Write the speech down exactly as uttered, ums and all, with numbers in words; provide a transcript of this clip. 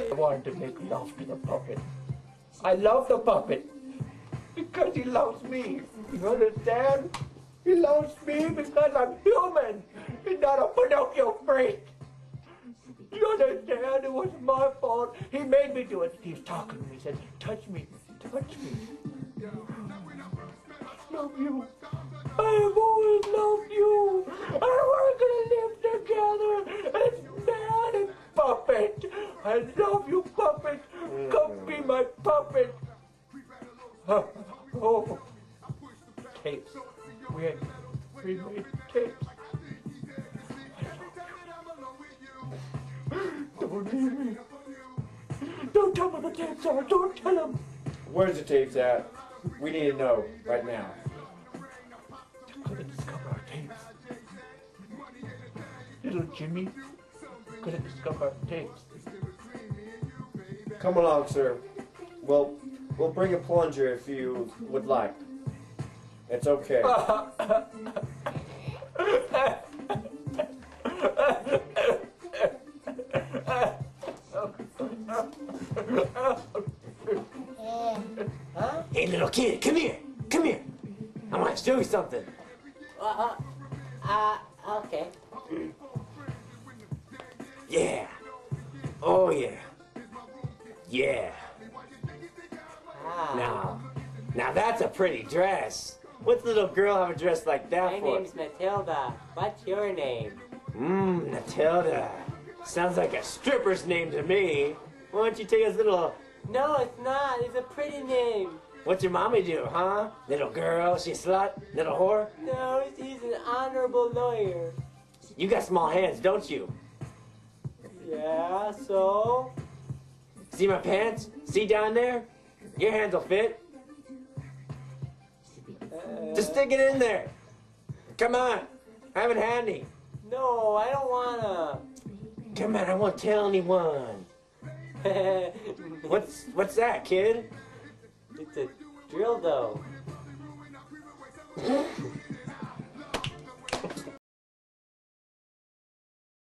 I wanted to make love to the puppet. I love the puppet because he loves me. You understand? He loves me because I'm human and not a Pinocchio freak. You understand? It was my fault. He made me do it. He was talking to me. He said, touch me, touch me. I love you. I have always loved you. And we're going to live together as man and puppet. I love you, puppet. Come be my puppet. Oh, oh. Tapes. We had pre-made tapes. Don't leave me. Don't tell me the tapes are. Don't tell him. Where's the tapes at? We need to know right now. Couldn't discover our tapes. Little Jimmy couldn't discover our tapes. Come along, sir. Well, we'll bring a plunger if you would like. It's okay. Hey, little kid, come here. Come here. I want to show you something. Uh, uh, uh, okay. Yeah. Oh, yeah. Yeah. Ah. Now, now that's a pretty dress. What little girl have a dress like that My for? name's Matilda. What's your name? Mmm, Matilda. Sounds like a stripper's name to me. Why don't you take us a little... No, it's not. It's a pretty name. What's your mommy do, huh? Little girl, she a slut? Little whore? No, he's an honorable lawyer. You got small hands, don't you? Yeah, so? See my pants? See down there? Your hands will fit. Uh, Just stick it in there. Come on. Have it handy. No, I don't wanna. Come on, I won't tell anyone. What's what's that, kid? It's a Drilldo.